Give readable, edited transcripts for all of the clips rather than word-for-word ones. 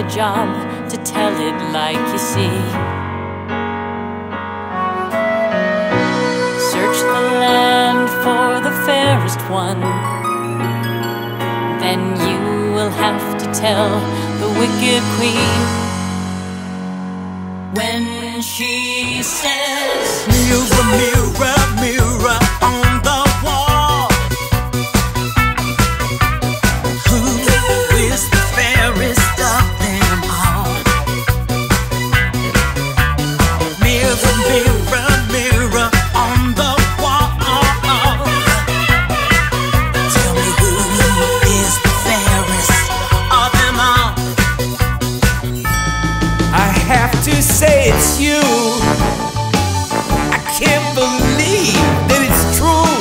the job to tell it like you see. Search the land for the fairest one, then you will have to tell the wicked queen. When she says, mirror, mirror, mirror on the wall, who is the fairest of them all? Mirror, mirror, mirror on the wall, tell me who is the fairest of them all? I have to say it's you. I can't believe that it's true.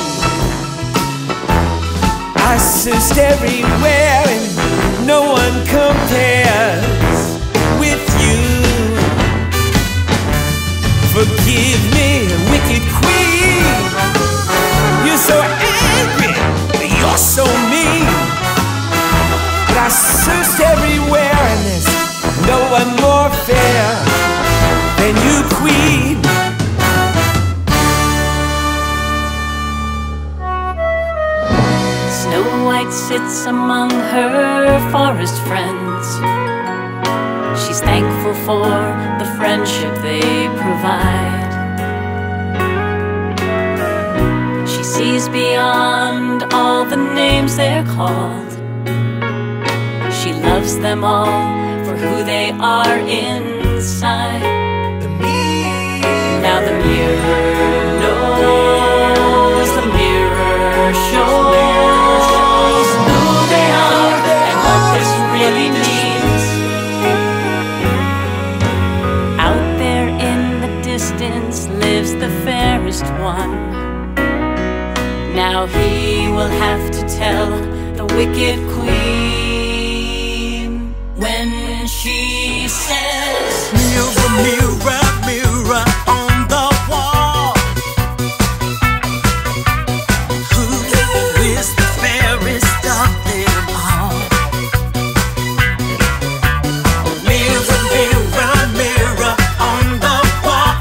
I searched everywhere and no one compares with you. Forgive me, wicked queen. You're so angry, you're so mean. But I searched everywhere and there's no one more fair than you, queen. Snow White sits among her forest friends. She's thankful for the friendship they provide. She sees beyond all the names they're called. She loves them all for who they are inside. Now the mirror knows, the mirror shows who they are and what this really means. Out there in the distance lives the fairest one. Now he will have to tell the wicked queen. When she says, mirror, mirror, mirror on the wall, who is the fairest of them all? Mirror, mirror, mirror on the wall,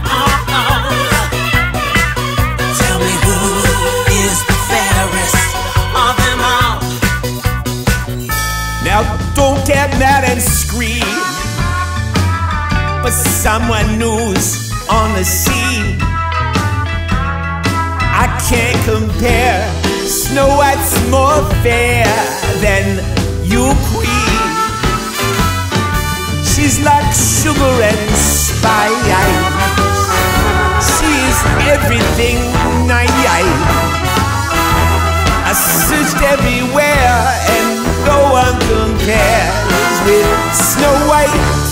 tell me who is the fairest of them all? Now don't get mad and scream, but someone who's on the scene. I can't compare. Snow White's more fair than you, queen. She's like sugar and spice. She's everything nice. I searched everywhere and no one compares with Snow White.